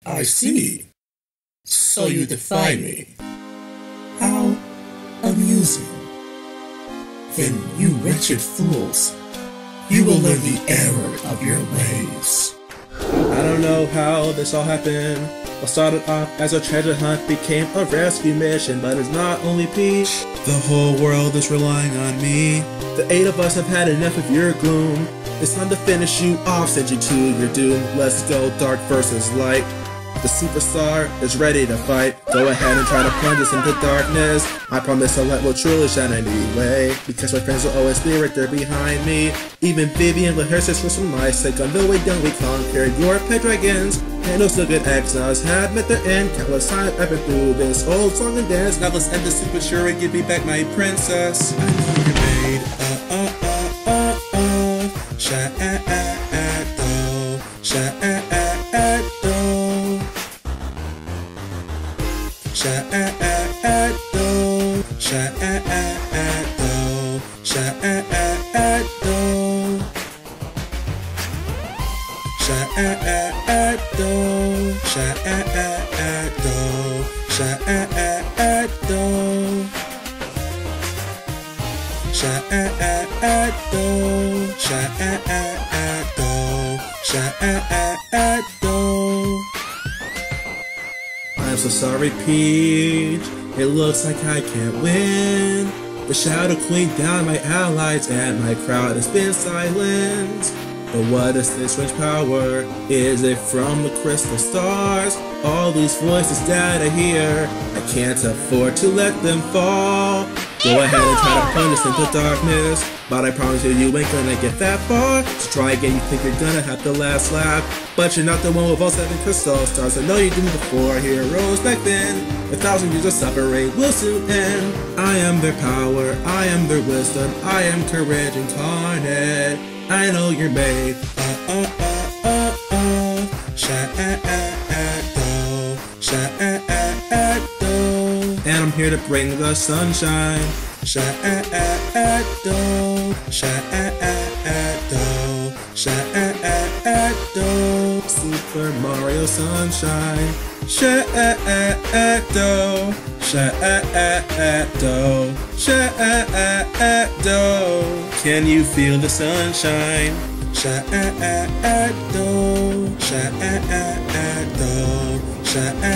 I see. So you defy me. How amusing. Then, you wretched fools, you will learn the error of your ways. I don't know how this all happened. What started off as a treasure hunt became a rescue mission, but it's not only Peach. The whole world is relying on me. The 8 of us have had enough of your gloom. It's time to finish you off, send you to your doom. Let's go dark versus light. The superstar is ready to fight. Go ahead and try to plunge us into darkness. I promise the light will truly shine anyway, because my friends will always be right there behind me. Even Vivian rehearses for some nice sake. On the way down we conquered your pet dragons. And those so good exiles had met their end. Countless times I've been through this old song and dance. Now let's end the super sure and give me back my princess. I know you're made shadow, shadow, shadow, I'm so sorry, Peach. It looks like I can't win. The Shadow Queen down my allies and my crowd has been silenced. But what is this strange power? Is it from the crystal stars? All these voices that I hear, I can't afford to let them fall. Go ahead and try to plunge us into darkness, but I promise you, you ain't gonna get that far. So try again, you think you're gonna have the last laugh, but you're not the one with all 7 crystal stars. I know you did before heroes back then. 1,000 years of suffering will soon end. I am their power, I am their wisdom, I am courage incarnate. I know you're made shadow, shadow, and I'm here to bring the sunshine. Shadow, shadow, shadow, Super Mario Sunshine. Shadow, shadow, shadow. Can you feel the sunshine? Shadow, shadow, shadow.